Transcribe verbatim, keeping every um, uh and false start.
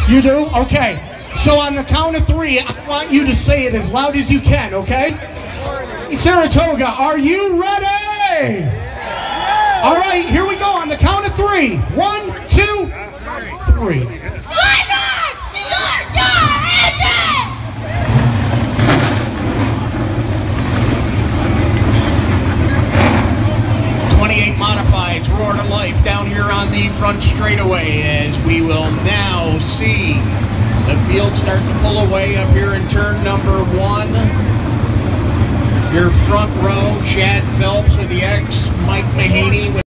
You do? Okay. So on the count of three, I want you to say it as loud as you can, okay? Saratoga, are you ready? All right, here we go on the count of three. One, two, three. twenty-eight Modifieds roar to life down here on the front straightaway as we will now see the field start to pull away up here in turn number one. Your front row, Chad Phelps with the X, Mike Mahaney with